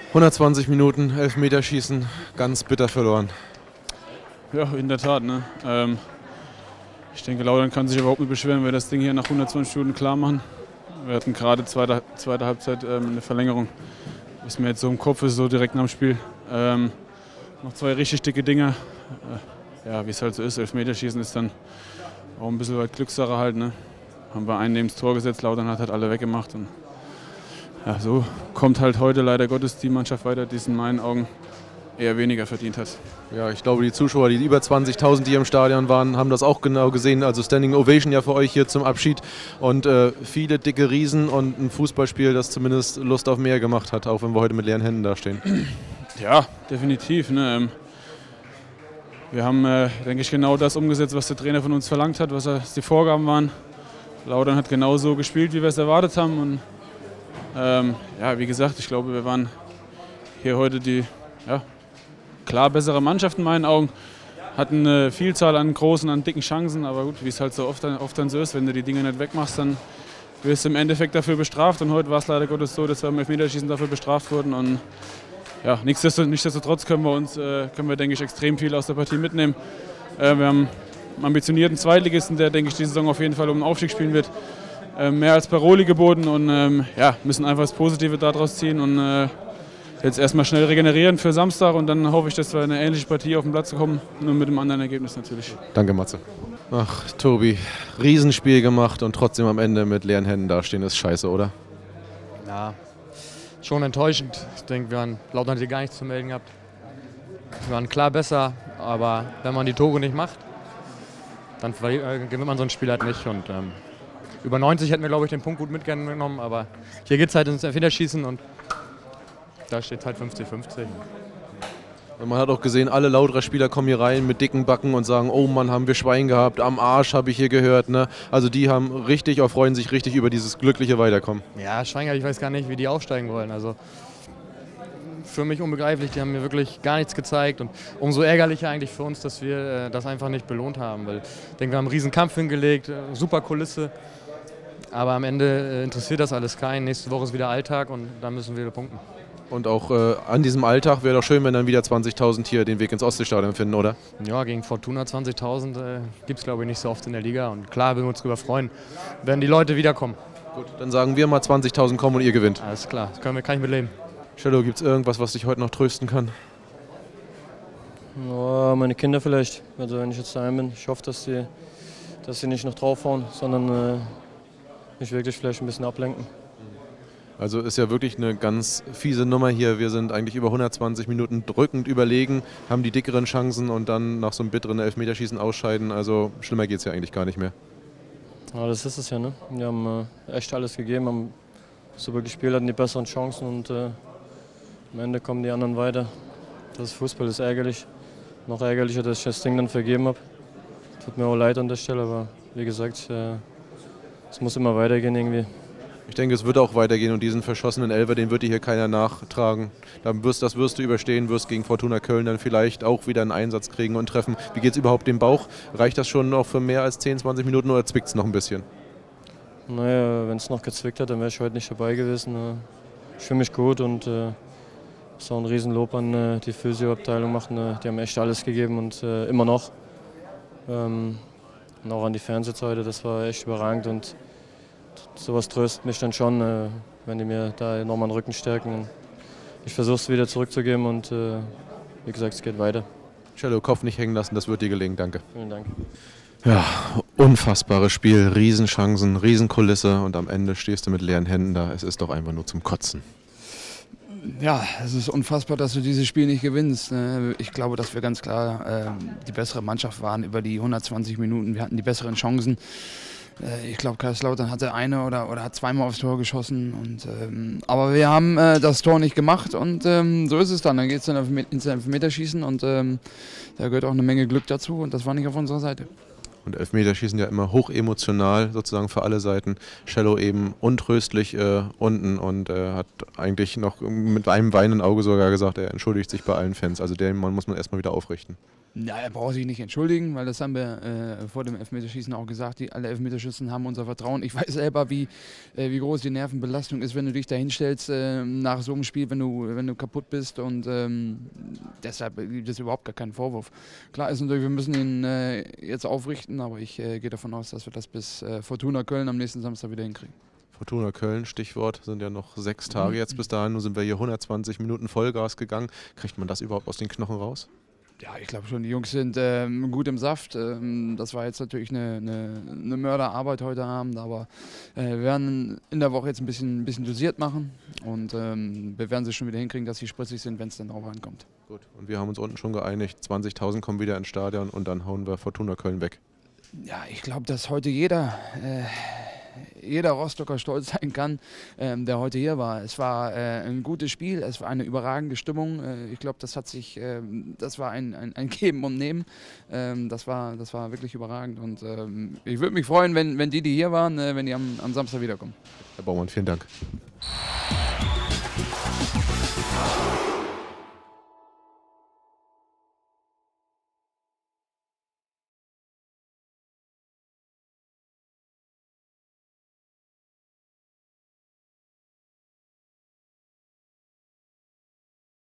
120 Minuten, Elfmeterschießen, ganz bitter verloren. Ja, in der Tat. Ne? Ich denke, Lautern kann sich überhaupt nicht beschweren, wenn wir das Ding hier nach 120 Minuten klar machen. Wir hatten gerade zweite Halbzeit eine Verlängerung. Ist mir jetzt so im Kopf ist, so direkt nach dem Spiel. Noch zwei richtig dicke Dinger. Ja, wie es halt so ist, Elfmeterschießen ist dann auch ein bisschen weit Glückssache halt. Ne? Haben wir einen neben das Tor gesetzt, Lautern hat halt alle weggemacht. Und ja, so kommt halt heute leider Gottes die Mannschaft weiter, die es in meinen Augen eher weniger verdient hat. Ja, ich glaube, die Zuschauer, die über 20.000 hier im Stadion waren, haben das auch genau gesehen. Also Standing Ovation ja für euch hier zum Abschied und viele dicke Riesen und ein Fußballspiel, das zumindest Lust auf mehr gemacht hat, auch wenn wir heute mit leeren Händen dastehen. Ja, definitiv. Ne? Wir haben, denke ich, genau das umgesetzt, was der Trainer von uns verlangt hat, was die Vorgaben waren. Lautern hat genauso gespielt, wie wir es erwartet haben. Und ja, wie gesagt, ich glaube, wir waren hier heute die klar bessere Mannschaft in meinen Augen. Hatten eine Vielzahl an großen, an dicken Chancen, aber gut, wie es halt so oft dann so ist, wenn du die Dinge nicht wegmachst, dann wirst du im Endeffekt dafür bestraft. Und heute war es leider Gottes so, dass wir im Elfmeterschießen dafür bestraft wurden. Und ja, nichtsdestotrotz können wir, denke ich, extrem viel aus der Partie mitnehmen. Wir haben einen ambitionierten Zweitligisten, der, denke ich, die Saison auf jeden Fall um den Aufstieg spielen wird. Mehr als Paroli geboten und müssen einfach das Positive daraus ziehen und jetzt erstmal schnell regenerieren für Samstag und dann hoffe ich, dass wir eine ähnliche Partie auf den Platz kommen, nur mit einem anderen Ergebnis natürlich. Danke, Matze. Ach, Tobi, Riesenspiel gemacht und trotzdem am Ende mit leeren Händen dastehen, ist scheiße, oder? Ja, schon enttäuschend. Ich denke, Lautern hat hier gar nichts zu melden gehabt. Wir waren klar besser, aber wenn man die Tore nicht macht, dann gewinnt man so ein Spiel halt nicht. Und über 90 hätten wir, glaube ich, den Punkt gut mitgenommen, aber hier geht es halt ins Elfmeterschießen und da steht halt 50-50. Und man hat auch gesehen, alle Lauterer Spieler kommen hier rein mit dicken Backen und sagen, oh Mann, haben wir Schwein gehabt, am Arsch habe ich hier gehört. Ne? Also die haben richtig, auch freuen sich richtig über dieses glückliche Weiterkommen. Ja, Schwein, ich weiß gar nicht, wie die aufsteigen wollen. Also für mich unbegreiflich, die haben mir wirklich gar nichts gezeigt. Und umso ärgerlicher eigentlich für uns, dass wir das einfach nicht belohnt haben. Weil ich denke, wir haben einen riesen Kampf hingelegt, super Kulisse. Aber am Ende interessiert das alles keinen. Nächste Woche ist wieder Alltag und da müssen wir punkten. Und auch an diesem Alltag wäre doch schön, wenn dann wieder 20.000 hier den Weg ins Ostseestadion finden, oder? Ja, gegen Fortuna 20.000 gibt es, glaube ich, nicht so oft in der Liga. Und klar, würden wir uns darüber freuen, wenn die Leute wiederkommen. Gut, dann sagen wir mal 20.000 kommen und ihr gewinnt. Alles klar, das kann ich mit leben. Cello, gibt es irgendwas, was dich heute noch trösten kann? Ja, meine Kinder vielleicht. Also wenn ich jetzt daheim bin, ich hoffe, dass sie nicht noch draufhauen, sondern mich wirklich vielleicht ein bisschen ablenken. Also ist ja wirklich eine ganz fiese Nummer hier. Wir sind eigentlich über 120 Minuten drückend überlegen, haben die dickeren Chancen und dann nach so einem bitteren Elfmeterschießen ausscheiden. Also schlimmer geht es ja eigentlich gar nicht mehr. Ja, das ist es ja. Ne? Wir haben echt alles gegeben, haben super gespielt, hatten die besseren Chancen und am Ende kommen die anderen weiter. Das ist Fußball, das ist ärgerlich. Noch ärgerlicher, dass ich das Ding dann vergeben habe. Tut mir auch leid an der Stelle, aber wie gesagt, es muss immer weitergehen irgendwie. Ich denke, es wird auch weitergehen und diesen verschossenen Elfer, den wird dir hier keiner nachtragen. Das wirst du überstehen, wirst gegen Fortuna Köln dann vielleicht auch wieder einen Einsatz kriegen und treffen. Wie geht es überhaupt dem Bauch? Reicht das schon noch für mehr als 10, 20 Minuten oder zwickt es noch ein bisschen? Naja, wenn es noch gezwickt hat, dann wäre ich heute nicht dabei gewesen. Ich fühle mich gut und so ein Riesenlob an die Physioabteilung machen. Die haben echt alles gegeben und immer noch. Und auch an die Fans heute, das war echt überragend und sowas tröstet mich dann schon, wenn die mir da nochmal den Rücken stärken. Ich versuche es wieder zurückzugeben und wie gesagt, es geht weiter. Cello, Kopf nicht hängen lassen, das wird dir gelingen, danke. Vielen Dank. Ja, unfassbares Spiel, Riesenchancen, Riesenkulisse und am Ende stehst du mit leeren Händen da. Es ist doch einfach nur zum Kotzen. Ja, es ist unfassbar, dass du dieses Spiel nicht gewinnst. Ich glaube, dass wir ganz klar die bessere Mannschaft waren über die 120 Minuten. Wir hatten die besseren Chancen. Ich glaube, Kaiserslautern hatte eine oder hat zweimal aufs Tor geschossen. Aber wir haben das Tor nicht gemacht und so ist es dann. Dann geht es dann ins Elfmeterschießen und da gehört auch eine Menge Glück dazu und das war nicht auf unserer Seite. Und Elfmeterschießen ja immer hochemotional sozusagen für alle Seiten. Cello eben untröstlich unten und hat eigentlich noch mit einem weinenden Auge sogar gesagt, er entschuldigt sich bei allen Fans. Also den Mann muss man erstmal wieder aufrichten. Ja, er braucht sich nicht entschuldigen, weil das haben wir vor dem Elfmeterschießen auch gesagt. Alle Elfmeterschützen haben unser Vertrauen. Ich weiß selber, wie groß die Nervenbelastung ist, wenn du dich da hinstellst nach so einem Spiel, wenn du kaputt bist. Und deshalb gibt es überhaupt gar keinen Vorwurf. Klar ist natürlich, wir müssen ihn jetzt aufrichten, aber ich gehe davon aus, dass wir das bis Fortuna Köln am nächsten Samstag wieder hinkriegen. Fortuna Köln, Stichwort, sind ja noch 6 Tage jetzt bis dahin. Nun sind wir hier 120 Minuten Vollgas gegangen. Kriegt man das überhaupt aus den Knochen raus? Ja, ich glaube schon, die Jungs sind gut im Saft. Das war jetzt natürlich eine Mörderarbeit heute Abend, aber wir werden in der Woche jetzt ein bisschen dosiert machen und wir werden sie schon wieder hinkriegen, dass sie spritzig sind, wenn es dann drauf ankommt. Gut, und wir haben uns unten schon geeinigt, 20.000 kommen wieder ins Stadion und dann hauen wir Fortuna Köln weg. Ja, ich glaube, dass heute jeder Rostocker stolz sein kann, der heute hier war. Es war ein gutes Spiel, es war eine überragende Stimmung. Ich glaube, das war ein Geben und Nehmen. Das war wirklich überragend und ich würde mich freuen, wenn die hier waren, wenn die am Samstag wiederkommen. Herr Baumann, vielen Dank.